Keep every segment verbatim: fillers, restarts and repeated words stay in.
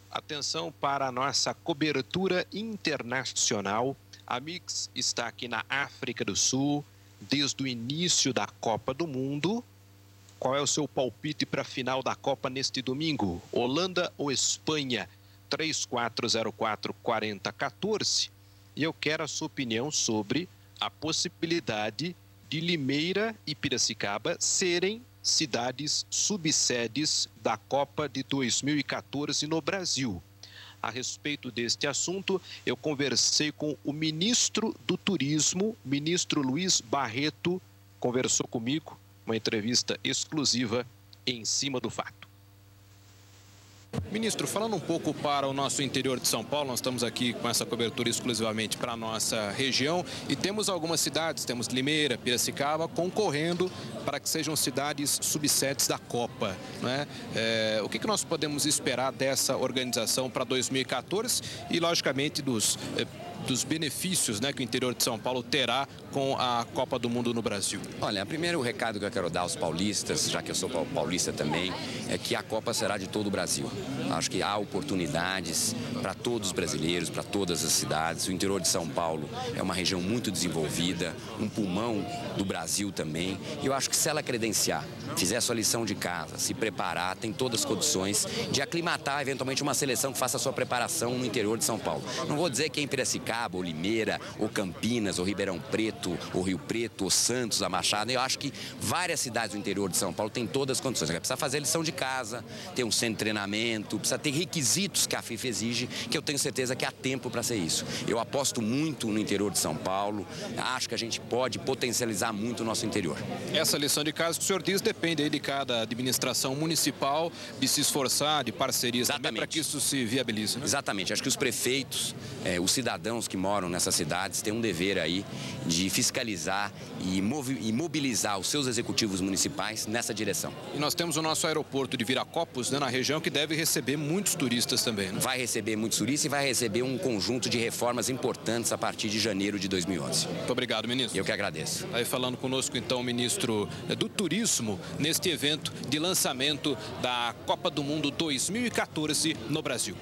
Atenção para a nossa cobertura internacional. A Mix está aqui na África do Sul desde o início da Copa do Mundo. Qual é o seu palpite para a final da Copa neste domingo? Holanda ou Espanha? três quatro zero quatro, quatro zero um quatro. E eu quero a sua opinião sobre a possibilidade de Limeira e Piracicaba serem cidades subsedes da Copa de dois mil e quatorze no Brasil. A respeito deste assunto, eu conversei com o ministro do Turismo, ministro Luiz Barreto, conversou comigo, uma entrevista exclusiva em Cima do Fato. Ministro, falando um pouco para o nosso interior de São Paulo, nós estamos aqui com essa cobertura exclusivamente para a nossa região e temos algumas cidades, temos Limeira, Piracicaba, concorrendo para que sejam cidades subsedes da Copa, né? É, o que, que nós podemos esperar dessa organização para dois mil e quatorze e, logicamente, dos... É, dos benefícios, né, que o interior de São Paulo terá com a Copa do Mundo no Brasil? Olha, primeiro o recado que eu quero dar aos paulistas, já que eu sou paulista também, é que a Copa será de todo o Brasil. Acho que há oportunidades para todos os brasileiros, para todas as cidades. O interior de São Paulo é uma região muito desenvolvida, um pulmão do Brasil também. E eu acho que se ela credenciar, fizer a sua lição de casa, se preparar, tem todas as condições de aclimatar eventualmente uma seleção que faça a sua preparação no interior de São Paulo. Não vou dizer que é em Piracicaba, ou Limeira, ou Campinas, ou Ribeirão Preto, ou Rio Preto, ou Santos, a Machado. Eu acho que várias cidades do interior de São Paulo têm todas as condições. Precisa fazer a lição de casa, ter um centro de treinamento, precisa ter requisitos que a FIFA exige, que eu tenho certeza que há tempo para ser isso. Eu aposto muito no interior de São Paulo, acho que a gente pode potencializar muito o nosso interior. Essa lição de casa que o senhor diz depende aí de cada administração municipal de se esforçar, de parcerias também, para que isso se viabilize, né? Exatamente. Acho que os prefeitos, eh, os cidadãos que moram nessas cidades têm um dever aí de fiscalizar e mobilizar os seus executivos municipais nessa direção. E nós temos o nosso aeroporto de Viracopos, né, na região, que deve receber muitos turistas também, né? Vai receber muitos turistas e vai receber um conjunto de reformas importantes a partir de janeiro de dois mil e onze. Muito obrigado, ministro. Eu que agradeço. Aí falando conosco, então, o ministro do Turismo, neste evento de lançamento da Copa do Mundo dois mil e quatorze no Brasil.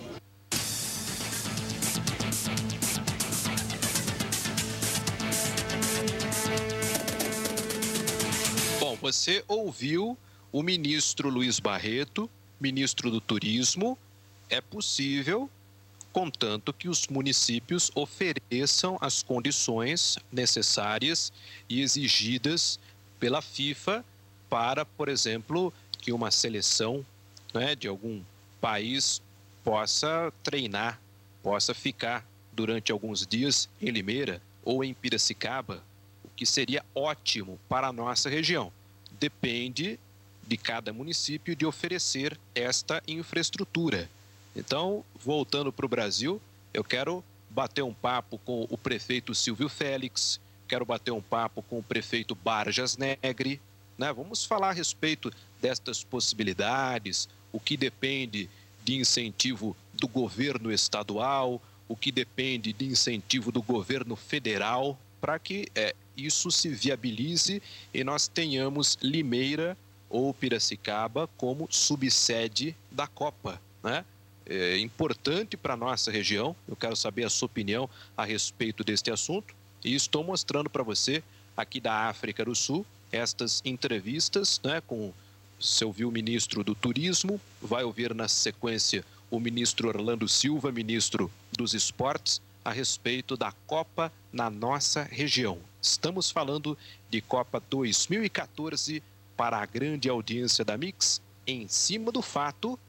Você ouviu o ministro Luiz Barreto, ministro do Turismo. É possível, contanto que os municípios ofereçam as condições necessárias e exigidas pela FIFA para, por exemplo, que uma seleção, né, de algum país possa treinar, possa ficar durante alguns dias em Limeira ou em Piracicaba, o que seria ótimo para a nossa região. Depende de cada município de oferecer esta infraestrutura. Então, voltando para o Brasil, eu quero bater um papo com o prefeito Silvio Félix, quero bater um papo com o prefeito Barjas Negri, né? Vamos falar a respeito destas possibilidades, o que depende de incentivo do governo estadual, o que depende de incentivo do governo federal, para que é, isso se viabilize e nós tenhamos Limeira ou Piracicaba como subsede da Copa, né? É importante para a nossa região, eu quero saber a sua opinião a respeito deste assunto e estou mostrando para você aqui da África do Sul estas entrevistas, né, com você ouviu o ministro do Turismo, vai ouvir na sequência o ministro Orlando Silva, ministro dos Esportes, a respeito da Copa na nossa região. Estamos falando de Copa dois mil e quatorze para a grande audiência da Mix, em Cima do Fato,